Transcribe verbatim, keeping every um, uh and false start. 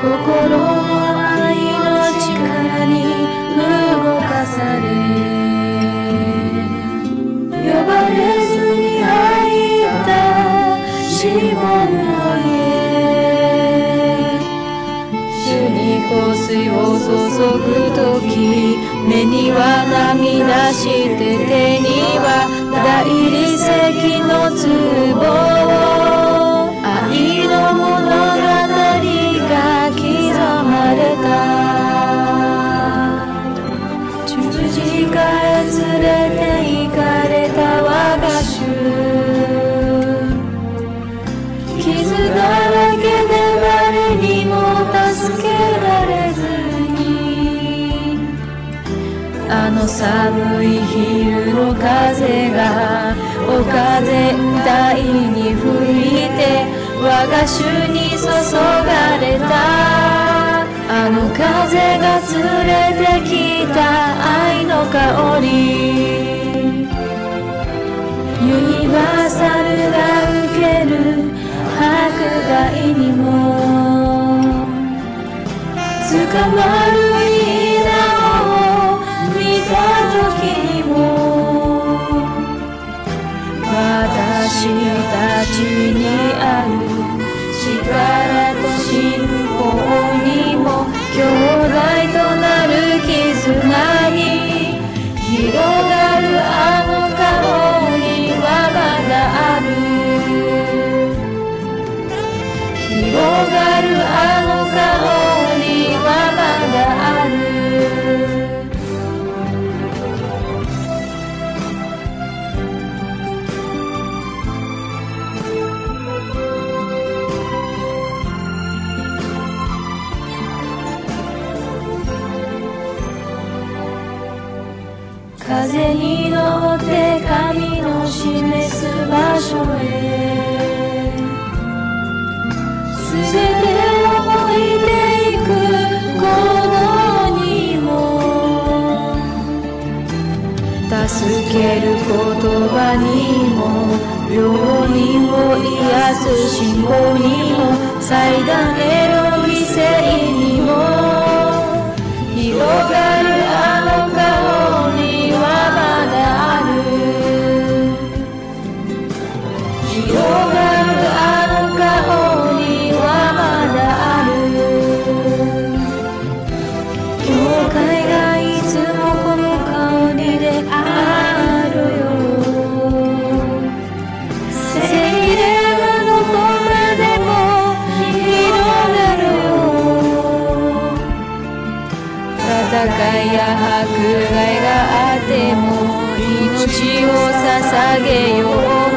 心の愛の力に動かされ、呼ばれずに入ったシモンの家。主に香水を注ぐとき、目には涙して、手には大理石の壺。愛の物語が刻まれた。十字架へ連れて行かれた我が主。傷だらけで誰にも助けられずに、あの寒い昼の風がお風みたいに吹いて我が主に注がれた。あの風が連れてきた愛の香り。ユニバーサルが受ける迫害にも、捕まる稲を見た時にも、私たちにある力と信仰にも、兄弟となる絆に広がるあの顔にはまだある。広がるあの顔にはまだある。風に乗って神の示す場所へ、すべてを置いていく行動にも、助ける言葉にも、病人を癒す信仰にも、祭壇への犠牲にも、広がるあの顔にはまだある。広がるあの顔にはまだある。教会がいつもこの香りであるよ。聖霊はどこまでも広がるよ。戦いや迫害があっても命を捧げよう。